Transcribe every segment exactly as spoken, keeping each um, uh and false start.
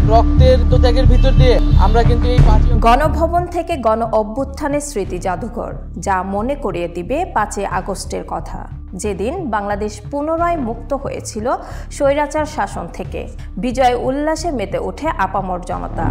রক্তের ত্যাগের ভিতর দিয়ে আমরা কিন্তু এই গণভবন থেকে গণ অভ্যুত্থানের স্মৃতি জাদুঘর, যা মনে করিয়ে দিবে পাঁচই আগস্টের কথা, যেদিন বাংলাদেশ পুনরায় মুক্ত হয়েছিল স্বৈরাচার শাসন থেকে। বিজয় উল্লাসে মেতে ওঠে আপামর জনতা।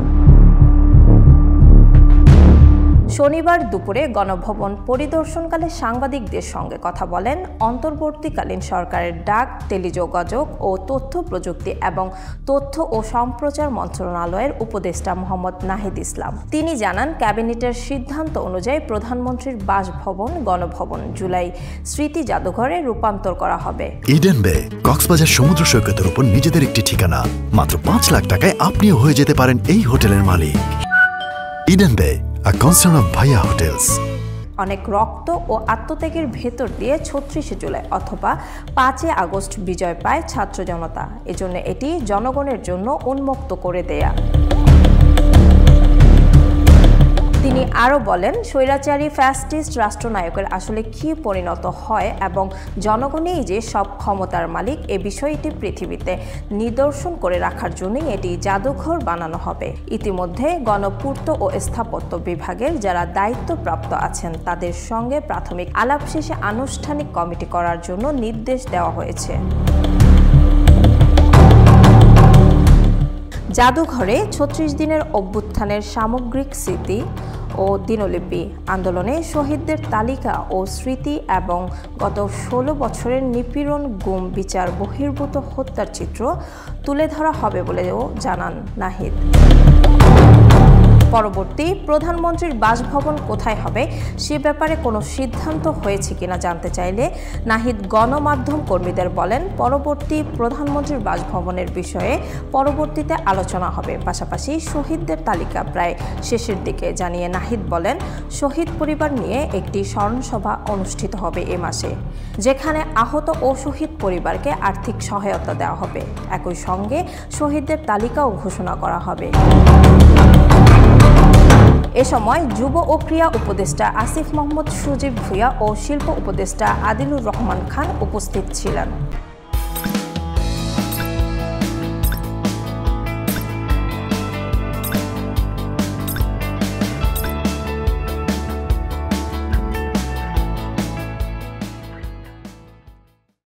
শনিবার দুপুরে গণভবন পরিদর্শনকালে সাংবাদিকদের সঙ্গে কথা বলেন অন্তর্বর্তীকালীন সরকারের ডাক, টেলিযোগাযোগ ও তথ্য প্রযুক্তি এবং তথ্য ও সম্প্রচার মন্ত্রণালয়ের উপদেষ্টা মোহাম্মদ নাহিদ ইসলাম। তিনি জানান, ক্যাবিনেটের সিদ্ধান্ত অনুযায়ী প্রধানমন্ত্রীর বাসভবন গণভবন জুলাই স্মৃতি জাদুঘরে রূপান্তর করা হবে। ইডেন বে কক্সবাজার সমুদ্র সৈকতের উপর নিজেদের একটি ঠিকানা। মাত্র পাঁচ লাখ টাকায় আপনিও হয়ে যেতে পারেন এই হোটেলের মালিক। Eden Bay, a concern of Bhaiya Hotels. অনেক রক্ত ও আত্মত্যাগের ভেতর দিয়ে ছত্রিশে জুলাই অথবা পাঁচই আগস্ট বিজয় পায় ছাত্র জনতা। এজন্য এটি জনগণের জন্য উন্মুক্ত করে দেয়া। তিনি আরও বলেন, স্বৈরাচারী ফ্যাসিস্ট রাষ্ট্রনায়কের আসলে কি পরিণত হয় এবং জনগণই যে সব ক্ষমতার মালিক, এ বিষয়টি পৃথিবীতে নিদর্শন করে রাখার জন্যই এটি জাদুঘর বানানো হবে। ইতিমধ্যে গণপূর্ত ও স্থাপত্য বিভাগের যারা দায়িত্বপ্রাপ্ত আছেন তাদের সঙ্গে প্রাথমিক আলাপ শেষে আনুষ্ঠানিক কমিটি করার জন্য নির্দেশ দেওয়া হয়েছে। জাদুঘরে ছত্রিশ দিনের অভ্যুত্থানের সামগ্রিক স্মৃতি ও দিনলিপি, আন্দোলনে শহীদদের তালিকা ও স্মৃতি এবং গত ষোলো বছরের নিপীড়ন, গুম, বিচার বহির্ভূত হত্যার চিত্র তুলে ধরা হবে বলেও জানান নাহিদ। পরবর্তী প্রধানমন্ত্রীর বাসভবন কোথায় হবে সে ব্যাপারে কোনো সিদ্ধান্ত হয়েছে কিনা জানতে চাইলে নাহিদ গণমাধ্যম কর্মীদের বলেন, পরবর্তী প্রধানমন্ত্রীর বাসভবনের বিষয়ে পরবর্তীতে আলোচনা হবে। পাশাপাশি শহীদদের তালিকা প্রায় শেষের দিকে জানিয়ে নাহিদ বলেন, শহীদ পরিবার নিয়ে একটি স্মরণসভা অনুষ্ঠিত হবে এ মাসে, যেখানে আহত ও শহীদ পরিবারকে আর্থিক সহায়তা দেওয়া হবে। একই সঙ্গে শহীদদের তালিকাও ঘোষণা করা হবে। এ সময় যুব ও ক্রীড়া উপদেষ্টা আসিফ মোহাম্মদ সুজিব ভুঁইয়া ও শিল্প উপদেষ্টা আদিলুর রহমান খান উপস্থিত ছিলেন।